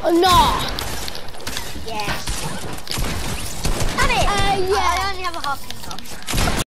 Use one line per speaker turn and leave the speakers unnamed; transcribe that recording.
Oh, no.
Yes. Have it.
Yeah.
I only have a half.